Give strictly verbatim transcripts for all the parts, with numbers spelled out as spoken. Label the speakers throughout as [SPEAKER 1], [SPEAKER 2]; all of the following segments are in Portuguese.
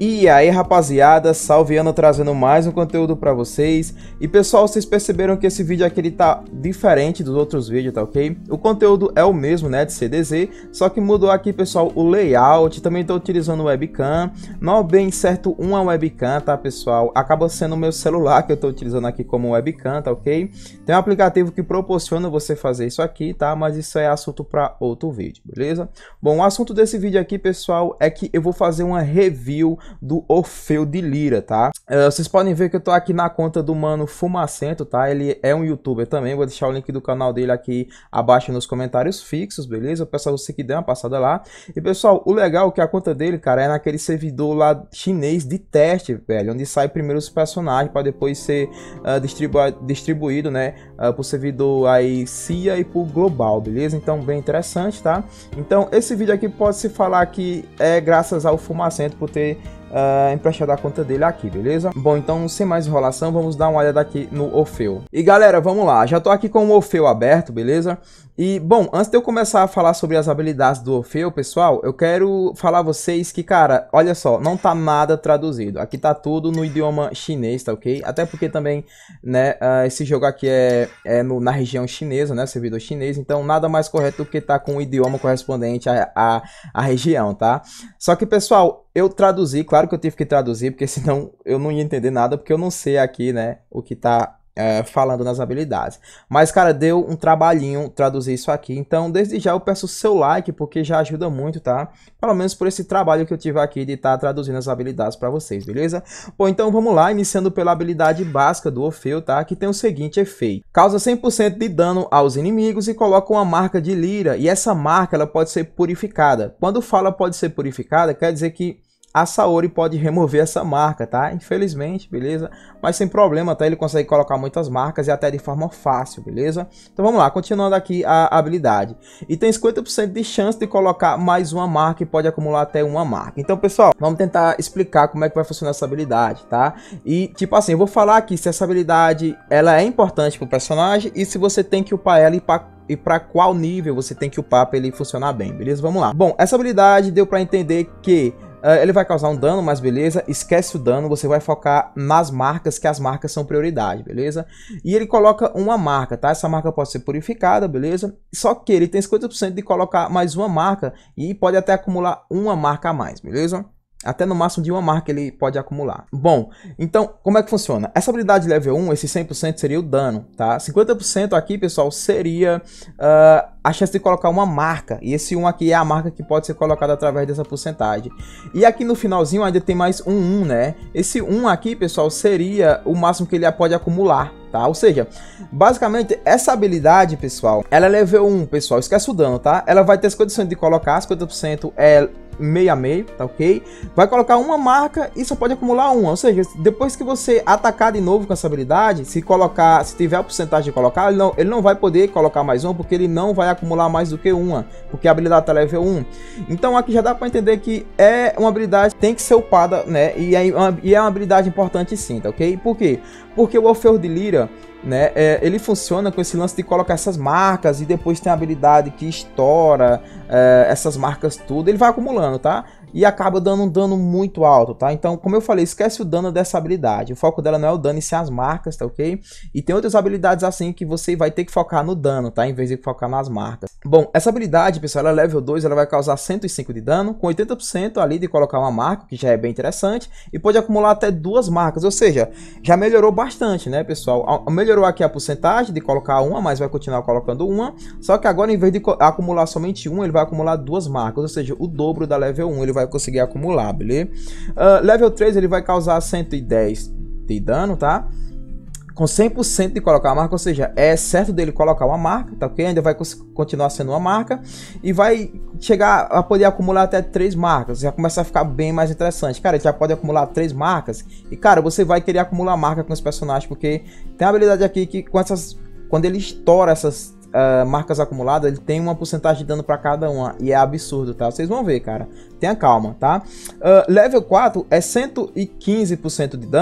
[SPEAKER 1] E aí rapaziada, Salviano trazendo mais um conteúdo pra vocês. E pessoal, vocês perceberam que esse vídeo aqui ele tá diferente dos outros vídeos, tá ok? O conteúdo é o mesmo, né, de C D Z, só que mudou aqui, pessoal, o layout. Também tô utilizando webcam, não bem certo uma webcam, tá pessoal? Acaba sendo o meu celular que eu tô utilizando aqui como webcam, tá ok? Tem um aplicativo que proporciona você fazer isso aqui, tá? Mas isso é assunto pra outro vídeo, beleza? Bom, o assunto desse vídeo aqui, pessoal, é que eu vou fazer uma review do Orfeu de Lira, tá? Uh, vocês podem ver que eu tô aqui na conta do mano Fumacento, tá? Ele é um youtuber também, vou deixar o link do canal dele aqui abaixo nos comentários fixos, beleza? Peço a você que dê uma passada lá. E pessoal, o legal é que a conta dele, cara, é naquele servidor lá chinês de teste, velho, onde sai primeiro os personagens para depois ser uh, distribu distribuído, né, uh, pro servidor aí C I A e pro global, beleza? Então bem interessante, tá? Então esse vídeo aqui pode se falar que é graças ao Fumacento por ter Uh, emprestado a conta dele aqui, beleza? Bom, então sem mais enrolação, vamos dar uma olhada aqui no Orfeu. E galera, vamos lá, já tô aqui com o Orfeu aberto, beleza? E bom, antes de eu começar a falar sobre as habilidades do Orfeu, pessoal, eu quero falar a vocês que, cara, olha só, não tá nada traduzido. Aqui tá tudo no idioma chinês, tá ok? Até porque também, né, uh, esse jogo aqui é, é no, na região chinesa, né, servidor chinês, então nada mais correto do que tá com o idioma correspondente à, à, à região, tá? Só que, pessoal, eu traduzi, claro que eu tive que traduzir, porque senão eu não ia entender nada, porque eu não sei aqui, né, o que tá é, falando nas habilidades. Mas, cara, deu um trabalhinho traduzir isso aqui, então desde já eu peço o seu like, porque já ajuda muito, tá? Pelo menos por esse trabalho que eu tive aqui de estar tá traduzindo as habilidades para vocês, beleza? Bom, então vamos lá, iniciando pela habilidade básica do Orfeu, tá? Que tem o seguinte efeito: causa cem por cento de dano aos inimigos e coloca uma marca de lira, e essa marca ela pode ser purificada. Quando fala pode ser purificada, quer dizer que a Saori pode remover essa marca, tá? Infelizmente, beleza? Mas sem problema, tá? Ele consegue colocar muitas marcas e até de forma fácil, beleza? Então vamos lá, continuando aqui a habilidade. E tem cinquenta por cento de chance de colocar mais uma marca e pode acumular até uma marca. Então, pessoal, vamos tentar explicar como é que vai funcionar essa habilidade, tá? E, tipo assim, eu vou falar aqui se essa habilidade, ela é importante pro personagem e se você tem que upar ela e para e para qual nível você tem que upar para ele funcionar bem, beleza? Vamos lá. Bom, essa habilidade deu para entender que Uh, ele vai causar um dano, mas beleza, esquece o dano, você vai focar nas marcas, que as marcas são prioridade, beleza? E ele coloca uma marca, tá? Essa marca pode ser purificada, beleza? Só que ele tem cinquenta por cento de colocar mais uma marca e pode até acumular uma marca a mais, beleza? Até no máximo de uma marca ele pode acumular. Bom, então como é que funciona? Essa habilidade level um, esse cem por cento seria o dano, tá? cinquenta por cento aqui, pessoal, seria uh, a chance de colocar uma marca. E esse um aqui é a marca que pode ser colocada através dessa porcentagem. E aqui no finalzinho ainda tem mais um um, né? Esse um aqui, pessoal, seria o máximo que ele pode acumular, tá? Ou seja, basicamente essa habilidade, pessoal, ela é level um, pessoal, esquece o dano, tá? Ela vai ter cinquenta por cento de colocar, cinquenta por cento é meio a meio, tá ok? Vai colocar uma marca e só pode acumular uma, ou seja, depois que você atacar de novo com essa habilidade, se colocar, se tiver a porcentagem de colocar, ele não, ele não vai poder colocar mais uma, porque ele não vai acumular mais do que uma, porque a habilidade tá level um. Então aqui já dá para entender que é uma habilidade que tem que ser upada, né? E é uma, e é uma habilidade importante sim, tá ok? Por quê? Porque o Orfeu de Lira, né, é, ele funciona com esse lance de colocar essas marcas e depois tem a habilidade que estoura é, essas marcas tudo, ele vai acumulando, tá? E acaba dando um dano muito alto, tá? Então, como eu falei, esquece o dano dessa habilidade. O foco dela não é o dano, e sim as marcas, tá ok? E tem outras habilidades assim que você vai ter que focar no dano, tá? Em vez de focar nas marcas. Bom, essa habilidade, pessoal, ela é level dois, ela vai causar cento e cinco de dano, com oitenta por cento ali de colocar uma marca, que já é bem interessante, e pode acumular até duas marcas, ou seja, já melhorou bastante, né, pessoal? Melhorou aqui a porcentagem de colocar uma, mas vai continuar colocando uma, só que agora, em vez de acumular somente uma, ele vai acumular duas marcas, ou seja, o dobro da level um, ele vai conseguir acumular, beleza? Uh, level três ele vai causar cento e dez de dano, tá? Com cem por cento de colocar a marca, ou seja, é certo dele colocar uma marca, tá ok? Ainda vai continuar sendo uma marca e vai chegar a poder acumular até três marcas. Já começa a ficar bem mais interessante. Cara, ele já pode acumular três marcas e, cara, você vai querer acumular marca com os personagens, porque tem a habilidade aqui que com essas, quando ele estoura essas Uh, marcas acumuladas, ele tem uma porcentagem de dano para cada uma e é absurdo, tá? Vocês vão ver, cara. Tenha calma, tá? Uh, level quatro é cento e quinze por cento de dano,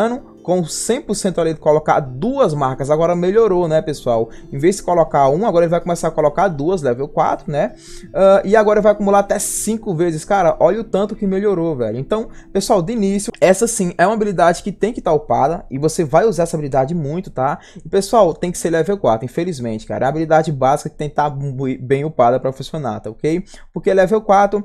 [SPEAKER 1] com cem por cento ali de colocar duas marcas, agora melhorou, né, pessoal? Em vez de colocar uma, agora ele vai começar a colocar duas, level quatro, né? Uh, e agora vai acumular até cinco vezes, cara, olha o tanto que melhorou, velho. Então, pessoal, de início, essa sim é uma habilidade que tem que estar upada, e você vai usar essa habilidade muito, tá? E, pessoal, tem que ser level quatro, infelizmente, cara, é a habilidade básica que tem que estar bem upada para funcionar, tá ok? Porque level quatro...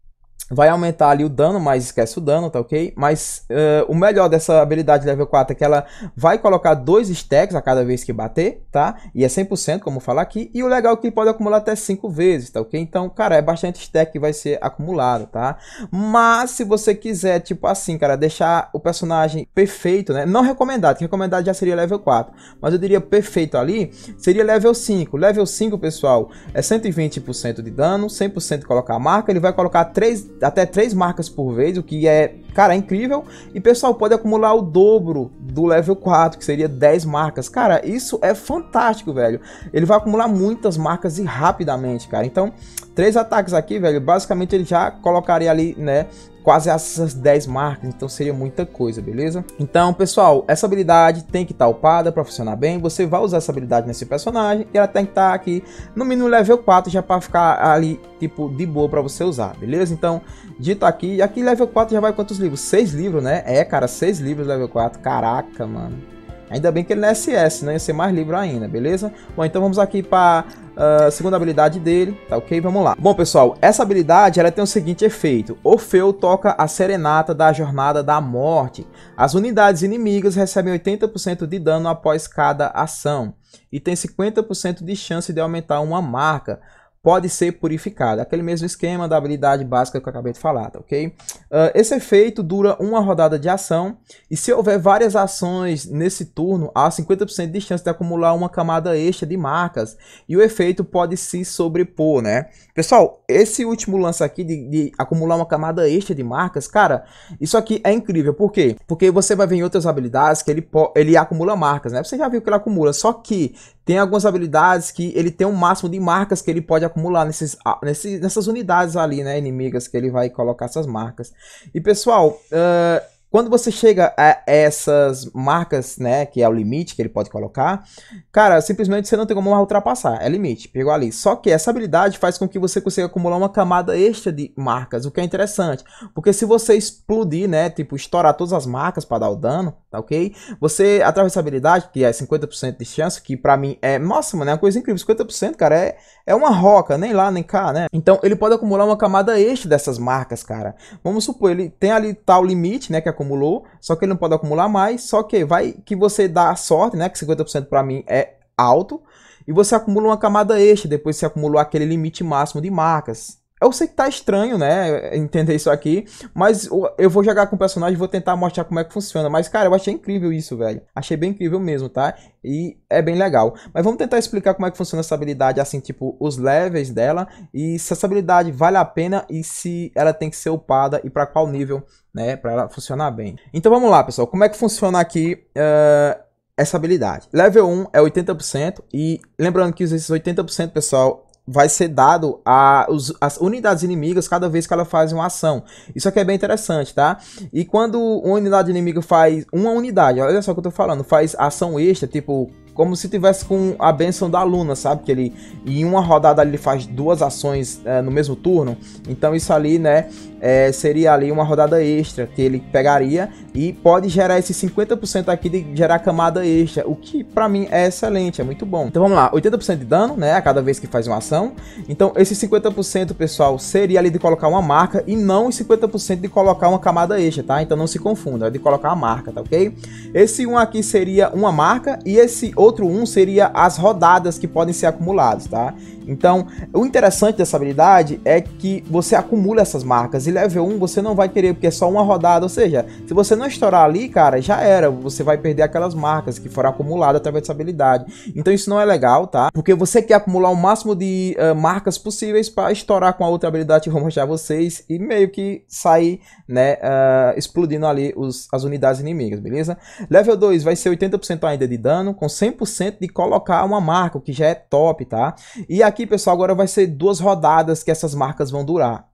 [SPEAKER 1] vai aumentar ali o dano, mas esquece o dano, tá ok? Mas uh, o melhor dessa habilidade level quatro é que ela vai colocar dois stacks a cada vez que bater, tá? E é cem por cento, como falar aqui. E o legal é que pode acumular até cinco vezes, tá ok? Então, cara, é bastante stack que vai ser acumulado, tá? Mas se você quiser, tipo assim, cara, deixar o personagem perfeito, né? Não recomendado, que recomendado já seria level quatro. Mas eu diria perfeito ali, seria level cinco. Level cinco, pessoal, é cento e vinte por cento de dano, cem por cento de colocar a marca. Ele vai colocar três... até três marcas por vez, o que é, cara, é incrível. E, pessoal, pode acumular o dobro do level quatro, que seria dez marcas. Cara, isso é fantástico, velho. Ele vai acumular muitas marcas e rapidamente, cara. Então, três ataques aqui, velho, basicamente ele já colocaria ali, né, quase essas dez marcas, então seria muita coisa, beleza? Então, pessoal, essa habilidade tem que estar upada para funcionar bem. Você vai usar essa habilidade nesse personagem e ela tem que estar aqui no mínimo level quatro, já para ficar ali, tipo, de boa para você usar, beleza? Então, dito aqui, e aqui level quatro já vai quantos livros? seis livros, né? É, cara, seis livros level quatro, caraca, mano. Ainda bem que ele não é S S, né? Ia ser mais livro ainda, beleza? Bom, então vamos aqui para a uh, segunda habilidade dele, tá ok? Vamos lá. Bom, pessoal, essa habilidade ela tem o seguinte efeito. Orfeu toca a serenata da Jornada da Morte. As unidades inimigas recebem oitenta por cento de dano após cada ação. E tem cinquenta por cento de chance de aumentar uma marca. Pode ser purificada. Aquele mesmo esquema da habilidade básica que eu acabei de falar, tá ok? Uh, esse efeito dura uma rodada de ação. E se houver várias ações nesse turno, há cinquenta por cento de chance de acumular uma camada extra de marcas. E o efeito pode se sobrepor, né? Pessoal, esse último lance aqui de, de acumular uma camada extra de marcas, cara, isso aqui é incrível. Por quê? Porque você vai ver em outras habilidades que ele, ele acumula marcas, né? Você já viu que ele acumula, só que tem algumas habilidades que ele tem um máximo de marcas que ele pode acumular nesses, nesses, nessas unidades ali, né, inimigas, que ele vai colocar essas marcas. E, pessoal, uh, quando você chega a essas marcas, né, que é o limite que ele pode colocar, cara, simplesmente você não tem como ultrapassar, é limite, pegou ali. Só que essa habilidade faz com que você consiga acumular uma camada extra de marcas, o que é interessante, porque se você explodir, né, tipo, estourar todas as marcas para dar o dano, tá ok? Você, através dessa habilidade, que é cinquenta por cento de chance, que pra mim é, nossa, mano, é uma coisa incrível, cinquenta por cento, cara, é, é uma roca, nem lá, nem cá, né? Então, ele pode acumular uma camada extra dessas marcas, cara. Vamos supor, ele tem ali tal limite, né, que acumulou, só que ele não pode acumular mais, só que vai que você dá sorte, né, que cinquenta por cento pra mim é alto, e você acumula uma camada extra, depois você acumulou aquele limite máximo de marcas. Eu sei que tá estranho, né, entender isso aqui, mas eu vou jogar com o personagem e vou tentar mostrar como é que funciona. Mas, cara, eu achei incrível isso, velho. Achei bem incrível mesmo, tá? E é bem legal. Mas vamos tentar explicar como é que funciona essa habilidade, assim, tipo, os levels dela. E se essa habilidade vale a pena e se ela tem que ser upada e pra qual nível, né, pra ela funcionar bem. Então vamos lá, pessoal. Como é que funciona aqui uh, essa habilidade? Level um é oitenta por cento e lembrando que esses oitenta por cento, pessoal, vai ser dado às unidades inimigas cada vez que ela faz uma ação. Isso aqui é bem interessante, tá? E quando uma unidade inimiga faz uma unidade, olha só o que eu tô falando, faz ação extra, tipo, como se tivesse com a bênção da Luna, sabe? Que ele, em uma rodada ele faz duas ações é, no mesmo turno. Então isso ali, né, é, seria ali uma rodada extra que ele pegaria e pode gerar esse cinquenta por cento aqui de gerar camada extra, o que pra mim é excelente, é muito bom. Então vamos lá, oitenta por cento de dano, né, a cada vez que faz uma ação. Então esse cinquenta por cento, pessoal, seria ali de colocar uma marca e não os cinquenta por cento de colocar uma camada extra, tá? Então não se confunda, é de colocar uma marca, tá ok? Esse um aqui seria uma marca e esse outro um seria as rodadas que podem ser acumuladas, tá? Então, o interessante dessa habilidade é que você acumula essas marcas e level um você não vai querer porque é só uma rodada, ou seja, se você não estourar ali, cara, já era, você vai perder aquelas marcas que foram acumuladas através dessa habilidade. Então isso não é legal, tá? Porque você quer acumular o máximo de uh, marcas possíveis para estourar com a outra habilidade que eu vou mostrar a vocês e meio que sair, né, uh, explodindo ali os, as unidades inimigas, beleza? Level dois vai ser oitenta por cento ainda de dano, com cem por cento de colocar uma marca, o que já é top, tá? E aqui, pessoal, agora vai ser duas rodadas que essas marcas vão durar.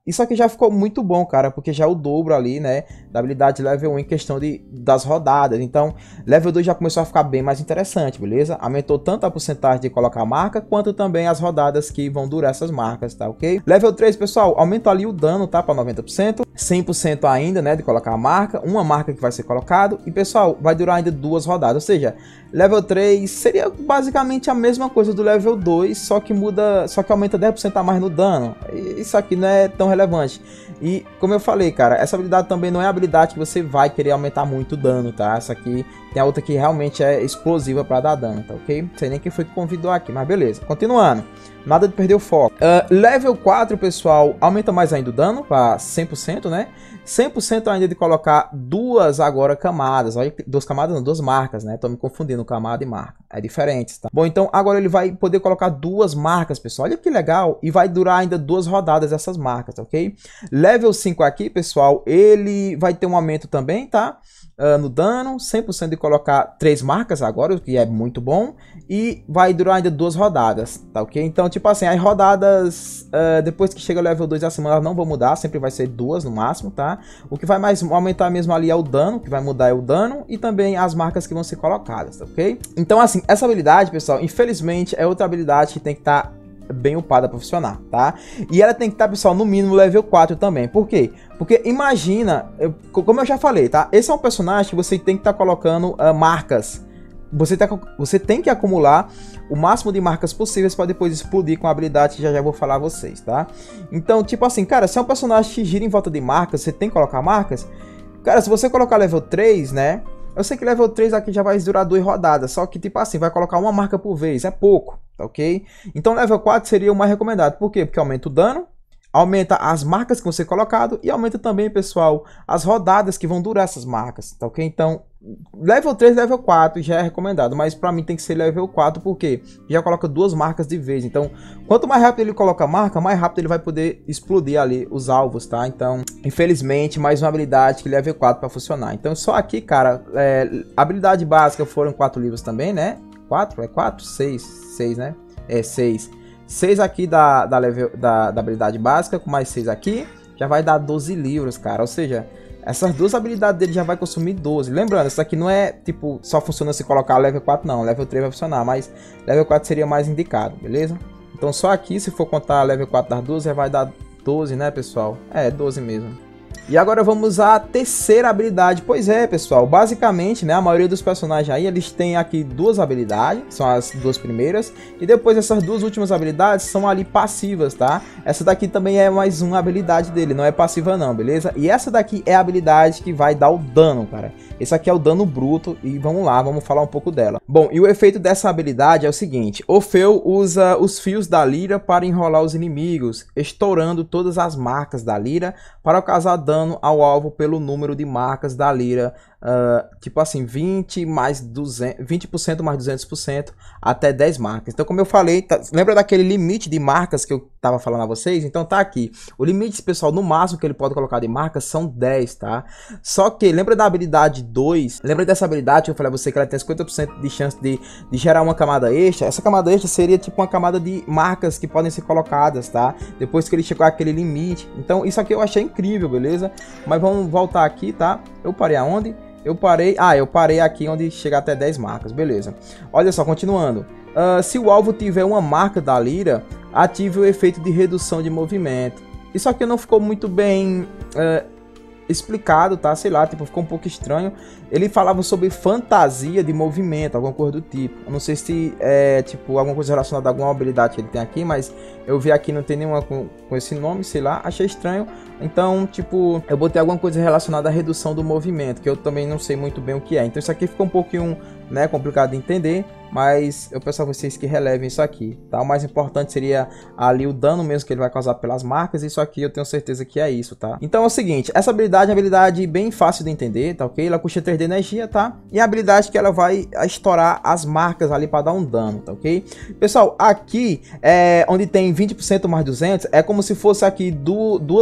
[SPEAKER 1] isso aqui já ficou muito bom, cara, porque já é o dobro ali, né, da habilidade level um em questão de, das rodadas. Então, level dois já começou a ficar bem mais interessante, beleza? Aumentou tanto a porcentagem de colocar marca, quanto também as rodadas que vão durar essas marcas, tá ok? Level três, pessoal, aumenta ali o dano, tá, para noventa por cento, cem por cento ainda, né, de colocar a marca, uma marca que vai ser colocado, e, pessoal, vai durar ainda duas rodadas, ou seja, level três seria basicamente a mesma coisa do level dois, só que muda, só que aumenta dez por cento a mais no dano. Isso aqui não é tão relevante. E como eu falei, cara, essa habilidade também não é a habilidade que você vai querer aumentar muito o dano, tá? Essa aqui tem a outra que realmente é explosiva pra dar dano, tá ok? Não sei nem quem foi que convidou aqui, mas beleza. Continuando. Nada de perder o foco. Uh, level quatro, pessoal, aumenta mais ainda o dano para cem por cento, né? cem por cento ainda de colocar duas agora camadas. Olha, duas camadas não, duas marcas, né? Tô me confundindo, camada e marca. É diferente, tá? Bom, então agora ele vai poder colocar duas marcas, pessoal. Olha que legal. E vai durar ainda duas rodadas essas marcas, ok? Level cinco aqui, pessoal, ele vai ter um aumento também, tá? Uh, no dano, cem por cento de colocar três marcas agora, o que é muito bom, e vai durar ainda duas rodadas, tá ok? Então, tipo assim, as rodadas, uh, depois que chega o level dois da semana, elas não vão mudar, sempre vai ser duas no máximo, tá? O que vai mais aumentar mesmo ali é o dano, o que vai mudar é o dano, e também as marcas que vão ser colocadas, tá ok? Então, assim, essa habilidade, pessoal, infelizmente, é outra habilidade que tem que estar... Tá bem upada para funcionar, tá? E ela tem que estar, pessoal, no mínimo level quatro também. Por quê? Porque imagina, eu, como eu já falei, tá? Esse é um personagem que você tem que estar tá colocando uh, marcas. Você, tá, você tem que acumular o máximo de marcas possíveis para depois explodir com a habilidade que já já vou falar a vocês, tá? Então, tipo assim, cara, se é um personagem que gira em volta de marcas, você tem que colocar marcas. Cara, se você colocar level três, né? Eu sei que level três aqui já vai durar duas rodadas, só que tipo assim, vai colocar uma marca por vez, é pouco, tá ok? Então level quatro seria o mais recomendado, por quê? Porque aumenta o dano, aumenta as marcas que vão ser colocado e aumenta também, pessoal, as rodadas que vão durar essas marcas, tá ok? Então, level três, level quatro já é recomendado, mas pra mim tem que ser level quatro, porque já coloca duas marcas de vez. Então, quanto mais rápido ele coloca a marca, mais rápido ele vai poder explodir ali os alvos, tá? Então, infelizmente, mais uma habilidade que level quatro pra funcionar. Então, só aqui, cara, é, habilidade básica foram quatro livros também, né? quatro? É quatro? seis? seis, né? É seis. seis aqui da, da, level, da, da habilidade básica, com mais seis aqui, já vai dar doze livros, cara. Ou seja, essas duas habilidades dele já vai consumir doze. Lembrando, isso aqui não é, tipo, só funciona se colocar level quatro, não. Level três vai funcionar, mas level quatro seria mais indicado, beleza? Então só aqui, se for contar level quatro das duas, já vai dar doze, né, pessoal? É, doze mesmo. E agora vamos à terceira habilidade. Pois é, pessoal, basicamente, né, a maioria dos personagens aí, eles têm aqui duas habilidades, são as duas primeiras, e depois essas duas últimas habilidades são ali passivas, tá? Essa daqui também é mais uma habilidade dele, não é passiva não, beleza? E essa daqui é a habilidade que vai dar o dano, cara. Esse aqui é o dano bruto e vamos lá, vamos falar um pouco dela. Bom, e o efeito dessa habilidade é o seguinte: Orfeu usa os fios da lira para enrolar os inimigos, estourando todas as marcas da lira para causar dano ao alvo pelo número de marcas da lira, uh, tipo assim, vinte mais duzentos, vinte por cento mais duzentos por cento até dez marcas. Então, como eu falei, tá, lembra daquele limite de marcas que eu tava falando a vocês? Então tá aqui. O limite, pessoal, no máximo que ele pode colocar de marcas são dez, tá? Só que, lembra da habilidade dois? Lembra dessa habilidade que eu falei a você que ela tem cinquenta por cento de chance de, de gerar uma camada extra? Essa camada extra seria tipo uma camada de marcas que podem ser colocadas, tá? Depois que ele chegou àquele limite. Então, isso aqui eu achei incrível, beleza? Mas vamos voltar aqui, tá? Eu parei aonde? Eu parei... Ah, eu parei aqui onde chega até dez marcas, beleza. Olha só, continuando. Uh, se o alvo tiver uma marca da lira, ative o efeito de redução de movimento. Isso aqui não ficou muito bem uh, explicado, tá? Sei lá, tipo, ficou um pouco estranho. Ele falava sobre fantasia de movimento, alguma coisa do tipo. Eu não sei se é, tipo, alguma coisa relacionada a alguma habilidade que ele tem aqui, mas eu vi aqui não tem nenhuma com, com esse nome, sei lá, achei estranho. Então, tipo, eu botei alguma coisa relacionada à redução do movimento, que eu também não sei muito bem o que é. Então isso aqui ficou um pouquinho, né, complicado de entender, mas eu peço a vocês que relevem isso aqui, tá? O mais importante seria ali o dano mesmo que ele vai causar pelas marcas, e isso aqui eu tenho certeza que é isso, tá? Então é o seguinte, essa habilidade é uma habilidade bem fácil de entender, tá ok? Ela custa três de energia, tá? E a habilidade que ela vai estourar as marcas ali para dar um dano, tá ok? Pessoal, aqui é onde tem vinte por cento mais duzentos, é como se fosse aqui du duas vezes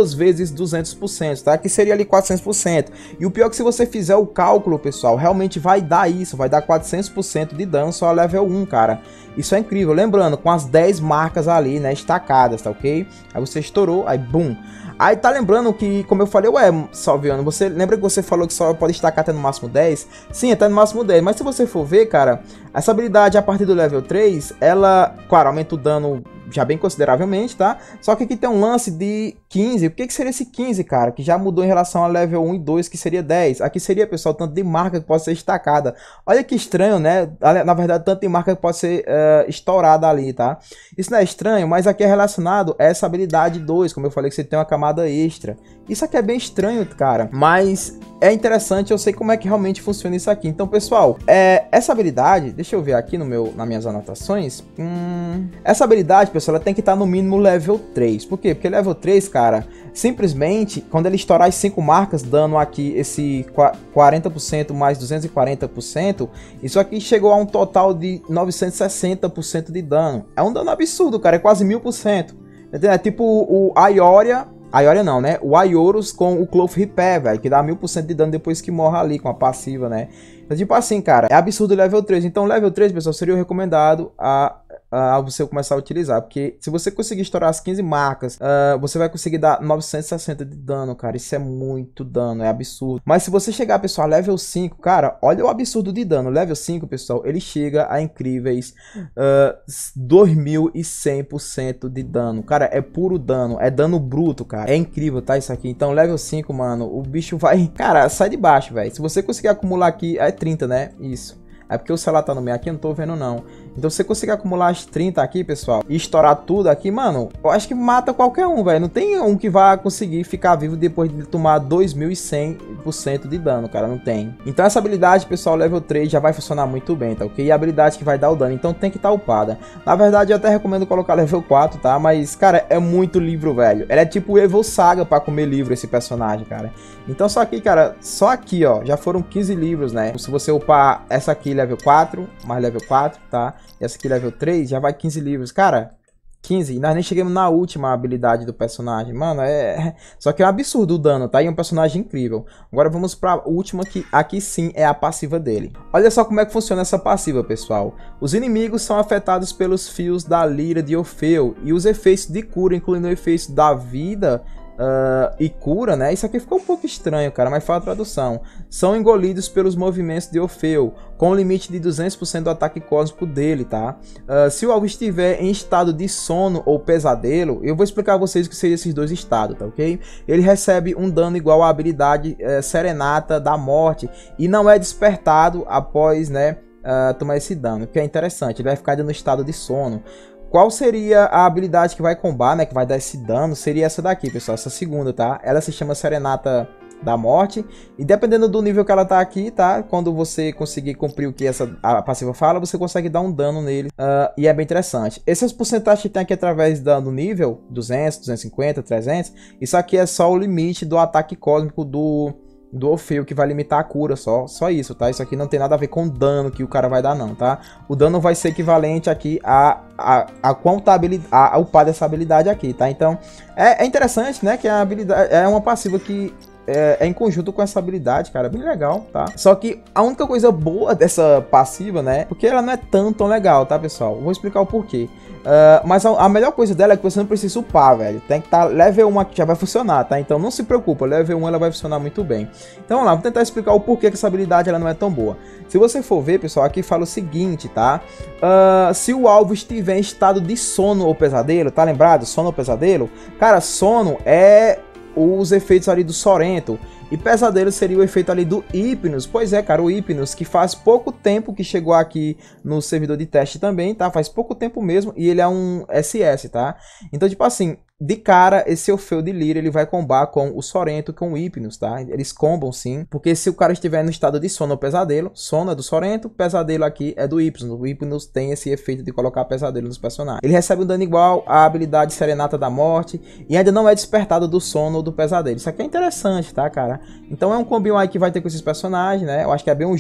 [SPEAKER 1] vezes duzentos por cento, tá? Que seria ali quatrocentos por cento. E o pior é que se você fizer o cálculo, pessoal, realmente vai dar isso, vai dar quatrocentos por cento de dano só a level um, cara. Isso é incrível, lembrando, com as dez marcas ali, né, estacadas, tá ok? Aí você estourou, aí bum. Aí tá lembrando que, como eu falei, ué, Salviano, você lembra que você falou que só pode estacar até no máximo dez? Sim, até no máximo dez, mas se você for ver, cara, essa habilidade a partir do level três, ela, claro, aumenta o dano já bem consideravelmente, tá? Só que aqui tem um lance de quinze. O que que seria esse quinze, cara? Que já mudou em relação a level um e dois, que seria dez. Aqui seria, pessoal, tanto de marca que pode ser estacada. Olha que estranho, né? Na verdade, tanto de marca que pode ser uh, estourada ali, tá? Isso não é estranho, mas aqui é relacionado a essa habilidade dois, como eu falei, que você tem uma camada extra. Isso aqui é bem estranho, cara, mas é interessante, eu sei como é que realmente funciona isso aqui. Então, pessoal, é, essa habilidade, deixa eu ver aqui no meu, nas minhas anotações. Hum, essa habilidade, pessoal, ela tem que estar no mínimo level três. Por quê? Porque level três, cara, simplesmente, quando ele estourar as cinco marcas, dando aqui esse quarenta por cento mais duzentos e quarenta por cento, isso aqui chegou a um total de novecentos e sessenta por cento de dano. É um dano absurdo, cara, é quase mil por cento. É tipo o Ioria. A Ioria não, né? O Ioros com o Cloth Repair, velho, que dá mil por cento de dano depois que morre ali com a passiva, né? Então, tipo assim, cara, é absurdo o level três. Então, level três, pessoal, seria o recomendado a, a você começar a utilizar. Porque se você conseguir estourar as quinze marcas, uh, você vai conseguir dar novecentos e sessenta de dano, cara. Isso é muito dano, é absurdo. Mas se você chegar, pessoal, a level cinco, cara, olha o absurdo de dano. Level cinco, pessoal, ele chega a incríveis uh, dois mil e cem por cento de dano. Cara, é puro dano, é dano bruto, cara. É incrível, tá, isso aqui. Então, level cinco, mano, o bicho vai... Cara, sai de baixo, velho. Se você conseguir acumular aqui... É trinta, né? Isso. É porque o celular tá no meio aqui, eu não tô vendo não. Então se você conseguir acumular as trinta aqui, pessoal, e estourar tudo aqui, mano, eu acho que mata qualquer um, velho. Não tem um que vai conseguir ficar vivo depois de tomar dois mil e cem por cento de dano, cara, não tem. Então essa habilidade, pessoal, level três já vai funcionar muito bem, tá ok? E a habilidade que vai dar o dano, então tem que estar upada. Na verdade, eu até recomendo colocar level quatro, tá? Mas, cara, é muito livro, velho. Ela é tipo o Evo Saga pra comer livro, esse personagem, cara. Então só aqui, cara, só aqui, ó, já foram quinze livros, né? Se você upar essa aqui, level quatro, mais level quatro, tá? E essa aqui, level três, já vai quinze livros. Cara, quinze. E nós nem chegamos na última habilidade do personagem. Mano, é... Só que é um absurdo o dano, tá? E é um personagem incrível. Agora vamos pra última, que aqui sim é a passiva dele. Olha só como é que funciona essa passiva, pessoal. Os inimigos são afetados pelos fios da lira de Orfeu. E os efeitos de cura, incluindo o efeito da vida... Uh, e cura, né? Isso aqui ficou um pouco estranho, cara, mas foi a tradução. São engolidos pelos movimentos de Orfeu, com um limite de duzentos por cento do ataque cósmico dele, tá? Uh, se o alvo estiver em estado de sono ou pesadelo, eu vou explicar a vocês o que seriam esses dois estados, tá ok? Ele recebe um dano igual à habilidade uh, Serenata da Morte e não é despertado após, né, uh, tomar esse dano, que é interessante. Ele vai ficar no estado de sono. Qual seria a habilidade que vai combar, né, que vai dar esse dano? Seria essa daqui, pessoal, essa segunda, tá? Ela se chama Serenata da Morte. E dependendo do nível que ela tá aqui, tá? Quando você conseguir cumprir o que essa a passiva fala, você consegue dar um dano nele. Uh, e é bem interessante. Essas porcentagens que tem aqui através do nível, duzentos, duzentos e cinquenta, trezentos, isso aqui é só o limite do ataque cósmico do... do Orfeu, que vai limitar a cura, só, só isso, tá? Isso aqui não tem nada a ver com o dano que o cara vai dar, não, tá? O dano vai ser equivalente aqui a, a, a contabilidade, a, a upar dessa habilidade aqui, tá? Então, é, é interessante, né? Que a habilidade é uma passiva que é, é em conjunto com essa habilidade, cara, bem legal, tá? Só que a única coisa boa dessa passiva, né? Porque ela não é tão, tão legal, tá, pessoal? Vou explicar o porquê. Uh, mas a, a melhor coisa dela é que você não precisa upar, velho. Tem que estar tá level um aqui, já vai funcionar, tá? Então não se preocupa, level um ela vai funcionar muito bem. Então vamos lá, vou tentar explicar o porquê que essa habilidade ela não é tão boa. Se você for ver, pessoal, aqui fala o seguinte, tá? Uh, se o alvo estiver em estado de sono ou pesadelo, tá lembrado? Sono ou pesadelo? Cara, sono é os efeitos ali do Sorrento. E pesadelo seria o efeito ali do Hypnos. Pois é, cara, o Hypnos, que faz pouco tempo que chegou aqui no servidor de teste também, tá? Faz pouco tempo mesmo, e ele é um S S, tá? Então, tipo assim, de cara, esse Orfeu de Lira, ele vai combar com o Sorrento, com o Hypnos, tá? Eles combam sim, porque se o cara estiver no estado de sono ou pesadelo, sono é do Sorrento, pesadelo aqui é do Hypnos. O Hypnos tem esse efeito de colocar pesadelo nos personagens. Ele recebe um dano igual à habilidade Serenata da Morte, e ainda não é despertado do sono ou do pesadelo. Isso aqui é interessante, tá, cara? Então é um combinho aí que vai ter com esses personagens, né? Eu acho que é bem um jogo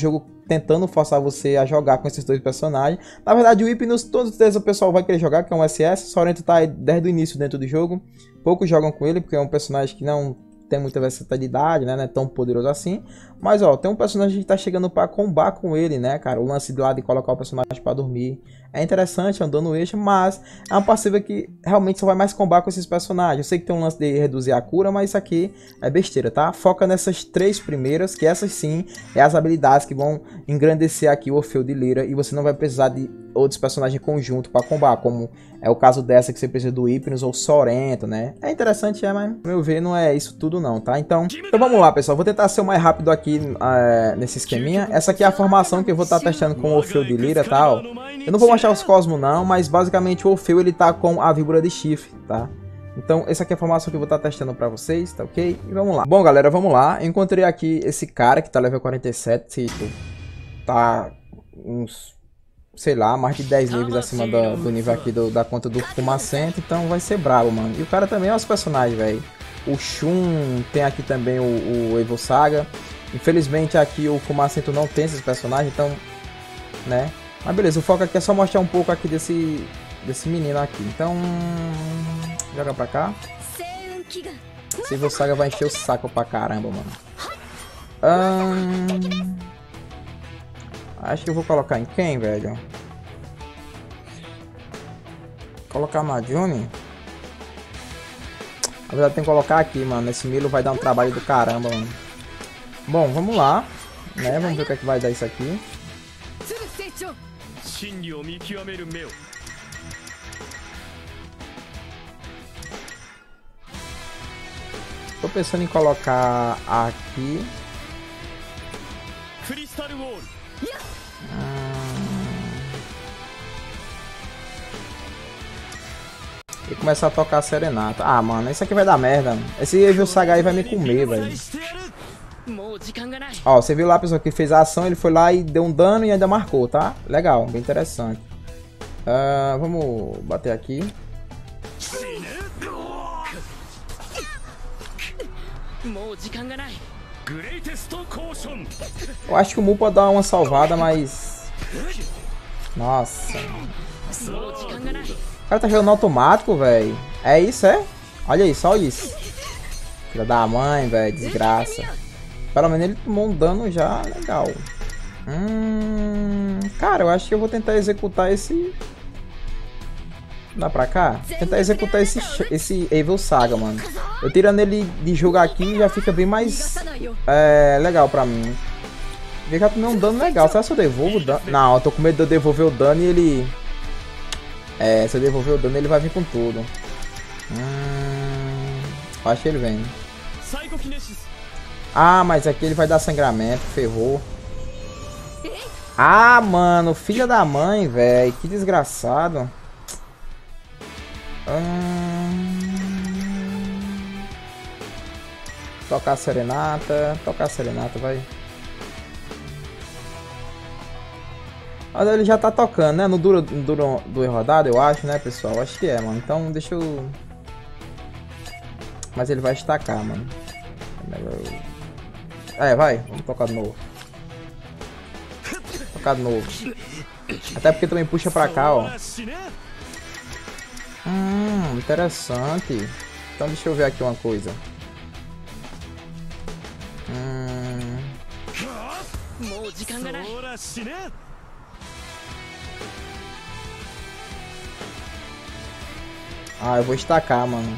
[SPEAKER 1] tentando forçar você a jogar com esses dois personagens. Na verdade, o Hypnos, todos certeza o pessoal vai querer jogar, que é um S S. O Sorento tá aí desde o início dentro do jogo. Poucos jogam com ele, porque é um personagem que não tem muita versatilidade, né? Não é tão poderoso assim. Mas, ó, tem um personagem que tá chegando pra combar com ele, né, cara? O lance de lá de colocar o personagem pra dormir. É interessante, é um dano extra, mas é uma passiva que realmente só vai mais combar com esses personagens. Eu sei que tem um lance de reduzir a cura, mas isso aqui é besteira, tá? Foca nessas três primeiras, que essas sim é as habilidades que vão engrandecer aqui o Orfeu de Lyra. E você não vai precisar de outros personagens em conjunto para combar, como é o caso dessa que você precisa do Hypnos ou Sorento, né? É interessante, é, mas no meu ver não é isso tudo não, tá? Então, então vamos lá, pessoal. Vou tentar ser o mais rápido aqui é, nesse esqueminha. Essa aqui é a formação que eu vou estar testando com o Orfeu de Lyra e tal. Eu não vou mostrar os Cosmos não, mas basicamente o Orfeu ele tá com a víbora de chifre, tá? Então essa aqui é a formação que eu vou estar testando pra vocês, tá ok? E vamos lá. Bom, galera, vamos lá. Eu encontrei aqui esse cara que tá level quarenta e sete, tipo, tá uns, sei lá, mais de dez níveis acima do, do nível aqui do, da conta do Fumacento, então vai ser brabo, mano. E o cara também é os personagens, velho. O Shun, tem aqui também o, o Evil Saga. Infelizmente aqui o Fumacento não tem esses personagens, então, né? Mas beleza, o foco aqui é só mostrar um pouco aqui desse, desse menino aqui. Então, joga pra cá. Esse Evil Saga vai encher o saco pra caramba, mano. Hum, acho que eu vou colocar em quem, velho? Colocar na Juni? Na verdade tem que colocar aqui, mano. Esse Milo vai dar um trabalho do caramba, mano. Bom, vamos lá, né? Vamos ver o que é que vai dar isso aqui. Tô pensando em colocar aqui. Hum... E começar a tocar a Serenata. Ah, mano, isso aqui vai dar merda. Esse Evil Saga aí vai me comer, velho. Ó, você viu lá a pessoa que fez a ação, ele foi lá e deu um dano e ainda marcou, tá? Legal, bem interessante. Uh, vamos bater aqui. Eu acho que o Mu pode dar uma salvada, mas... Nossa. O cara tá jogando automático, velho. É isso, é? Olha isso, olha isso. Filha da mãe, velho, desgraça. Pelo menos ele tomou um dano já legal. Hum, cara, eu acho que eu vou tentar executar esse... Dá pra cá? Tentar executar esse, esse Evil Saga, mano. Eu tirando ele de jogo aqui já fica bem mais é, legal pra mim. Ele já tomou um dano legal. Será que eu devolvo o dano? Não, eu tô com medo de eu devolver o dano e ele... É, se eu devolver o dano ele vai vir com tudo. Hum, acho que ele vem. Ah, mas aqui ele vai dar sangramento, ferrou. Ah, mano, filha da mãe, velho. Que desgraçado. Hum... Tocar a Serenata. Tocar a Serenata, vai. Olha, ele já tá tocando, né? No duro, no duro do rodado, eu acho, né, pessoal? Acho que é, mano. Então, deixa eu... Mas ele vai estacar, mano. É, vai. Vamos tocar de novo. Tocar de novo. Até porque também puxa pra cá, ó. Hum, interessante. Então deixa eu ver aqui uma coisa. Hum... Ah, eu vou estacar, mano.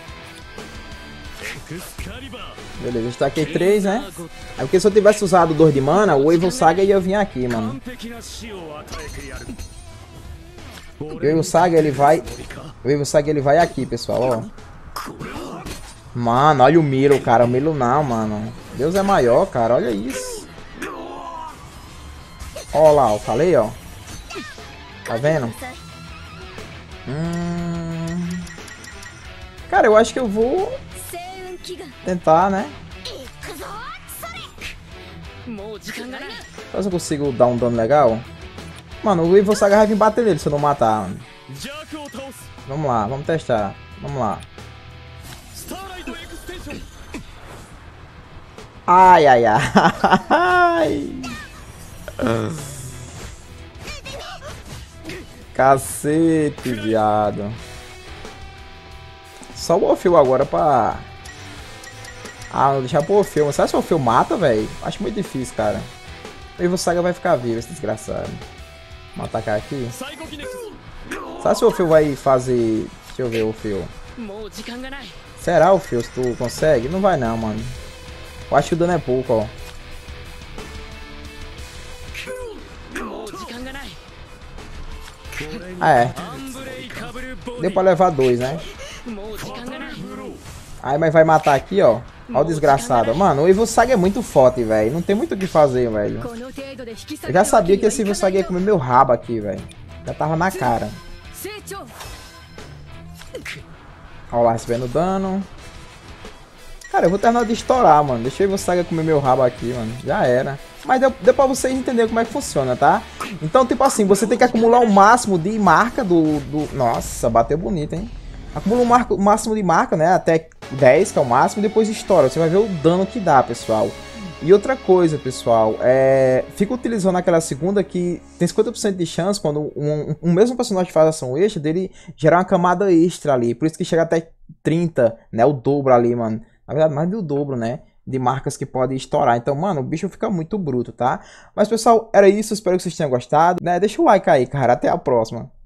[SPEAKER 1] Beleza, eu estaquei três, né? É porque se eu tivesse usado dois de mana, o Evil Saga ia vir aqui, mano. O Evil Saga ele vai... O Evil Saga ele vai aqui, pessoal, ó. Mano, olha o Milo, cara. O Milo não, mano. Deus é maior, cara. Olha isso. Ó lá, ó. Falei, ó. Tá vendo? Hum... Cara, eu acho que eu vou... tentar, né? Será que eu consigo dar um dano legal? Mano, o Evil Saga vai vir bater nele se eu não matar, mano. Vamos lá, vamos testar. Vamos lá. Ai, ai, ai. Cacete, viado. Só o Orfeu agora pra... Ah, vou deixar pro Orfeu. Será que o Orfeu mata, velho? Acho muito difícil, cara. O Evo Saga vai ficar vivo, esse desgraçado. Vamos atacar aqui. Será que o Orfeu vai fazer... Deixa eu ver o Orfeu. Será, Orfeu, se tu consegue? Não vai não, mano. Eu acho que o dano é pouco, ó. Ah, é. Deu pra levar dois, né? Aí, mas vai matar aqui, ó. Ó o desgraçado. Mano, o Evo Saga é muito forte, velho. Não tem muito o que fazer, velho. Eu já sabia que esse Evo Saga ia comer meu rabo aqui, velho. Já tava na cara. Ó lá, recebendo dano. Cara, eu vou terminar de estourar, mano. Deixa o Evo Saga comer meu rabo aqui, mano. Já era. Mas deu, deu pra vocês entenderem como é que funciona, tá? Então, tipo assim, você tem que acumular o máximo de marca do... do... Nossa, bateu bonito, hein? Acumula o, marco, o máximo de marca, né? Até dez, que é o máximo, e depois estoura. Você vai ver o dano que dá, pessoal. E outra coisa, pessoal, é... fica utilizando aquela segunda que tem cinquenta por cento de chance, quando um, um mesmo personagem faz ação extra, dele gerar uma camada extra ali. Por isso que chega até trinta, né? O dobro ali, mano. Na verdade, mais do dobro, né? De marcas que podem estourar. Então, mano, o bicho fica muito bruto, tá? Mas, pessoal, era isso. Espero que vocês tenham gostado, né? Deixa o like aí, cara. Até a próxima.